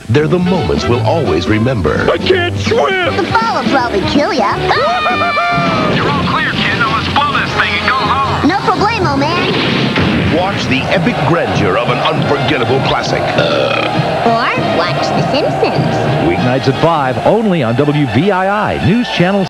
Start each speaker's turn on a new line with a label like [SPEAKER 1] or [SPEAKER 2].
[SPEAKER 1] They're the moments we'll always remember.
[SPEAKER 2] I can't swim!
[SPEAKER 3] The fall will probably kill ya.
[SPEAKER 4] You're all clear, kid. Now let's blow this thing and go home.
[SPEAKER 3] No problemo, man.
[SPEAKER 1] Watch the epic grandeur of an unforgettable classic.
[SPEAKER 3] Or watch The Simpsons.
[SPEAKER 5] Weeknights at 5, only on WVII News Channel